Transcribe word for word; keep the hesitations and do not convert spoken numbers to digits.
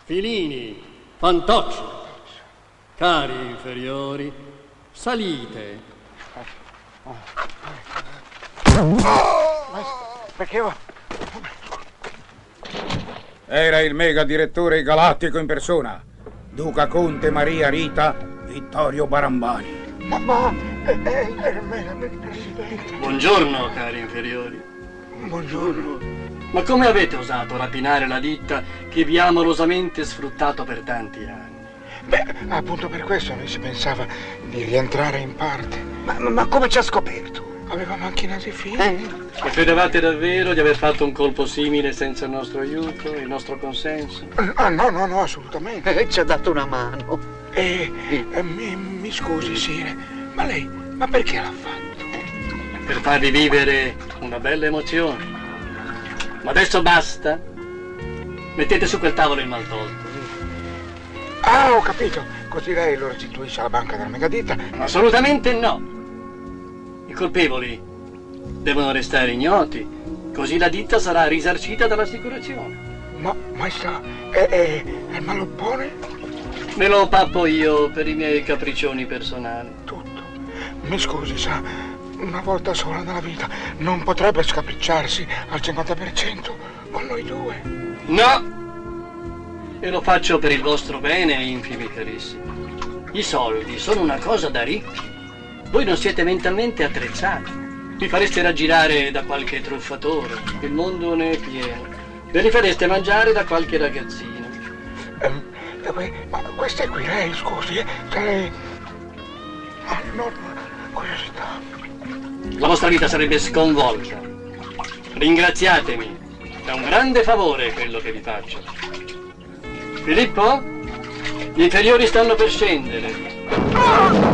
filini, fantocci, cari inferiori, salite. Perché io... Era il mega direttore galattico in persona, Duca Conte Maria Rita Vittorio Barambani. Ma, ma è, è, è il mega presidente. Buongiorno, cari inferiori. Buongiorno. Ma come avete osato rapinare la ditta che vi ha amorosamente sfruttato per tanti anni? Beh, appunto per questo noi si pensava di rientrare in parte. Ma, ma, ma come ci ha scoperto? Aveva macchinati figli. Eh? E credevate davvero di aver fatto un colpo simile senza il nostro aiuto, il nostro consenso? Ah, no, no, no, assolutamente. Eh, ci ha dato una mano. E eh, mi, mi scusi, Sire, ma lei, ma perché l'ha fatto? Per farvi vivere una bella emozione. Ma adesso basta. Mettete su quel tavolo il maltolto. Ah, ho capito. Così lei lo restituisce alla banca della megaditta? Assolutamente no. I colpevoli devono restare ignoti, così la ditta sarà risarcita dall'assicurazione. Ma, maestà, è, è, è il maloppone? Me lo pappo io per i miei capriccioni personali. Tutto. Mi scusi, sa, una volta sola nella vita non potrebbe scapricciarsi al cinquanta per cento con noi due? No! E lo faccio per il vostro bene, infimi carissimi. I soldi sono una cosa da ricchi. Voi non siete mentalmente attrezzati. Vi fareste raggirare da qualche truffatore. Il mondo ne è pieno. Ve li fareste mangiare da qualche ragazzino. Um, ma questa è qui lei, scusi, eh? Lei... Ah, no, curiosità. La vostra vita sarebbe sconvolta. Ringraziatemi. È un grande favore quello che vi faccio. Filippo? Gli inferiori stanno per scendere.